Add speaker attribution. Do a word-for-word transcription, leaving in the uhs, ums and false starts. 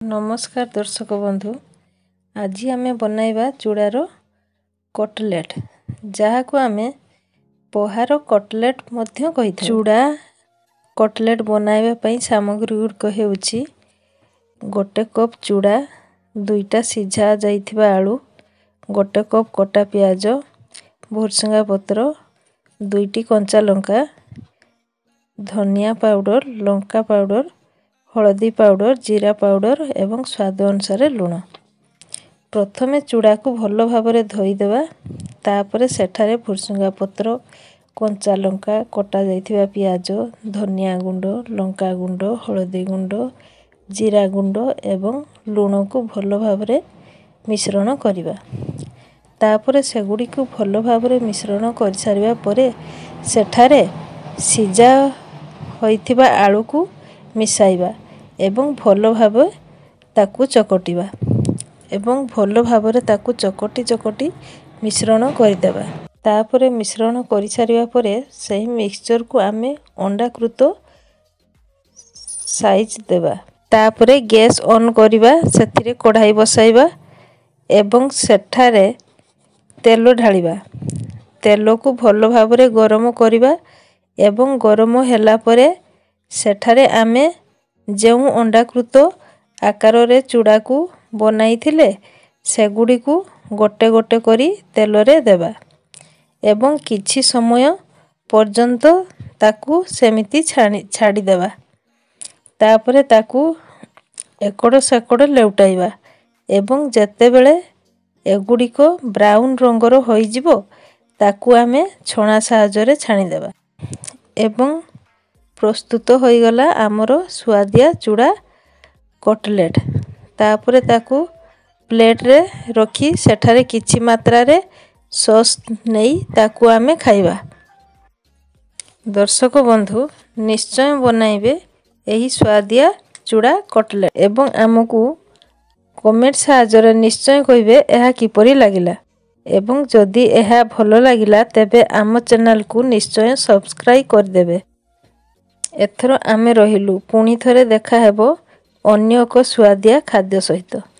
Speaker 1: नमस्कार दर्शक बंधु, आज आम बनइबा चूड़ार कटलेट जहाँ को आम पोहार कटलेट मध्य कही चूड़ा कटलेट बनाइबा सामग्री गुड़िक हेउछि गोटे कप चूड़ा, दुईटा सिझा जाइथिबा आलू, गोटे कप कटा पियाज, भुर्संगा पत्र, दुईटी कंचा लंका, धनिया पाउडर, लंका पाउडर, हलदी पाउडर, जीरा पाउडर एवं स्वाद अनुसार लुण। प्रथमे चूड़ा को भल भाव धोईदेवा, तापरे सेठारे भुर्संगा पत्र, कंचा लंका, कटा जाइथिबा पियाज, धनिया गुंड, लंका गुंड, हलदी गुंड, जीरा गुंड एवं लुण को भल भाव मिश्रण करिबा। तापरे सेगुडी को भल भाव मिश्रण कर सारिबा परे सेठारे सिझा होइथिबा आलू को मिसाइबा एवं भल भाव ताकू चकटिबा एवं भल भाव ताकू चकटी चकटी मिश्रण करदेबा। तापरे मिश्रण कर सारिबा परे सही मिक्सचर को आमे अंडाकृत साइज देबा। तापरे गैस ऑन करिबा, सेथिरे कढ़ाई बसाइबा एवं सेठारे तेल ढालिबा। तेल को भल भाव गरम करिबा एवं गरम होला परे सेठारे आमे जेउ अंडाकृत आकार रे चूड़ा को बनाई थिले सेगुडी को गोटे गोटे करी तेल रे देबा एवं किछि समय पर्यंत ताकू सेमिति छाणी छाड़ी देबा। तापरे ताकू एकड़ सेकड़ लेउटाइबा एवं जेते बेले एगुडी को ब्राउन रंगर होई जिवो ताकू आमे छणा साहाय्य छाणी देबा एवं प्रस्तुत होई गला आमरो स्वादिया चूड़ा कटलेट। तापरे ताकू प्लेट रे रखी सेठारे किछि मात्रा रे सॉस नेई ताकू आमे खाइबा। दर्शक बंधु निश्चय बनाइबे एही स्वादिया चूड़ा कटलेट एवं आमको कमेंट साहाय्य निश्चय कहिबे एहा किपरि लागिला एवं जदि एहा भलो लागिला तेबे आम चैनल को निश्चय सब्सक्राइब कर देबे। एथरो आमे रहिलु पुणी थरे देखा हेबो अन्य एक स्वादिया खाद्य सहित।